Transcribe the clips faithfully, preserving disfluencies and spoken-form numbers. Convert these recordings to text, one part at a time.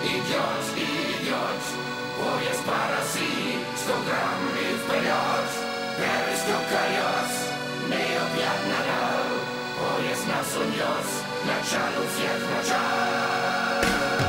идет и идет. Поезд по России, сто грамм и вперед. Перестук колес, необъятно дал. Поезд нас унес, началу всех начал.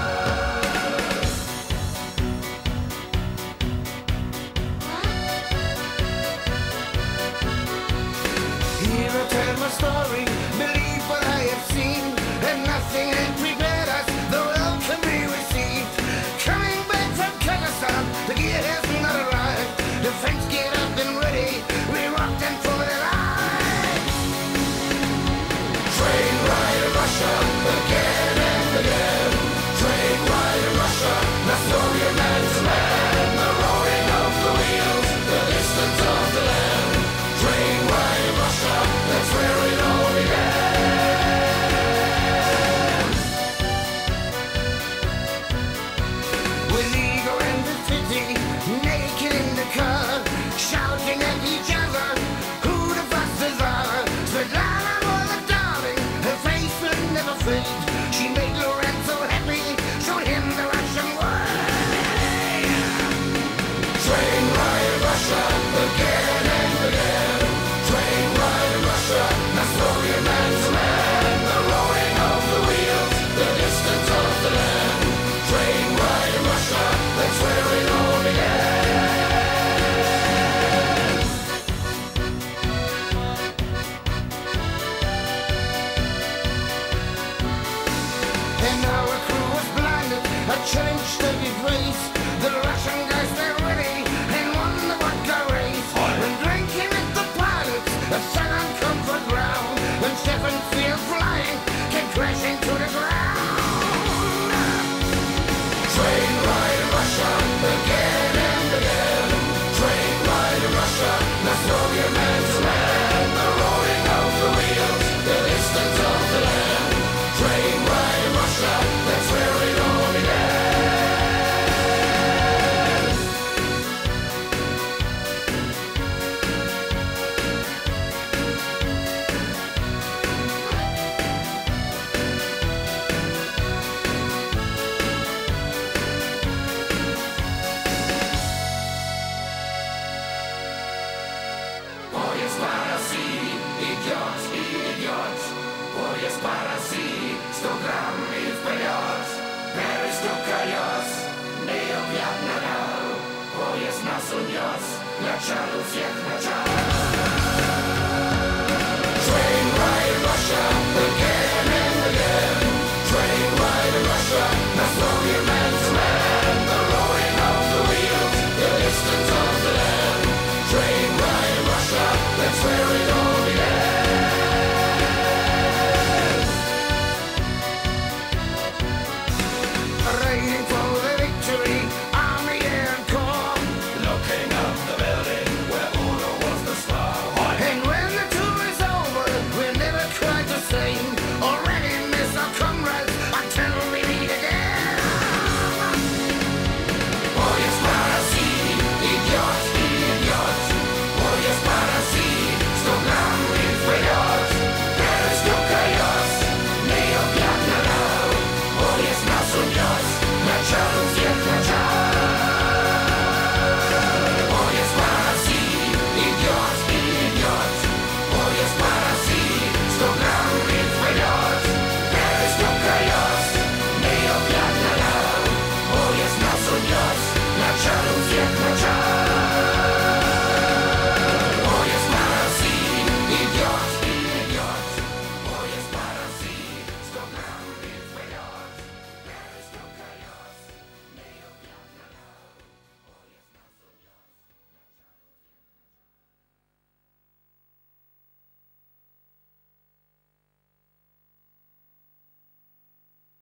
Here I tell my story, believe what I have seen, and nothing ain't prepared us, the world can be received. Coming back from Kazakhstan, the gear has not arrived. The French get up and ready, we rocked and for the line. Train ride to Russia, again and again. Train ride to Russia, the story of man to man. The roaring of the wheels, the distance of the land. Train ride to Russia, that's where it all began. With ego and the pity, naked in the car, shouting at each other, who the fastest are. Svetlana was a darling, her face will never fade. She made Lorenzo happy, showed him the Russian way. Train ride to Russia, again and again. Train ride to Russia, the story of man to man. The roaring of the wheels, the distance of the land. Train ride to Russia, that's where it all began. And our crew was blinded, a changed every place. The Russian guys, they're ready, and won the vodka race. When drinking with the pilots, a sudden comfort ground. When Stefan feels flying, came crashing to the ground. Train ride to Russia, again and again. Train ride to Russia, the story of man to man. The roaring of the wheels, the distance of the land. Train ride to Russia, that's where it all began. Поезд по России идет и идет. Поезд по России, сто грамм и вперед. Перестук колес, необъятно дал. Поезд нас унес, началу всех начал.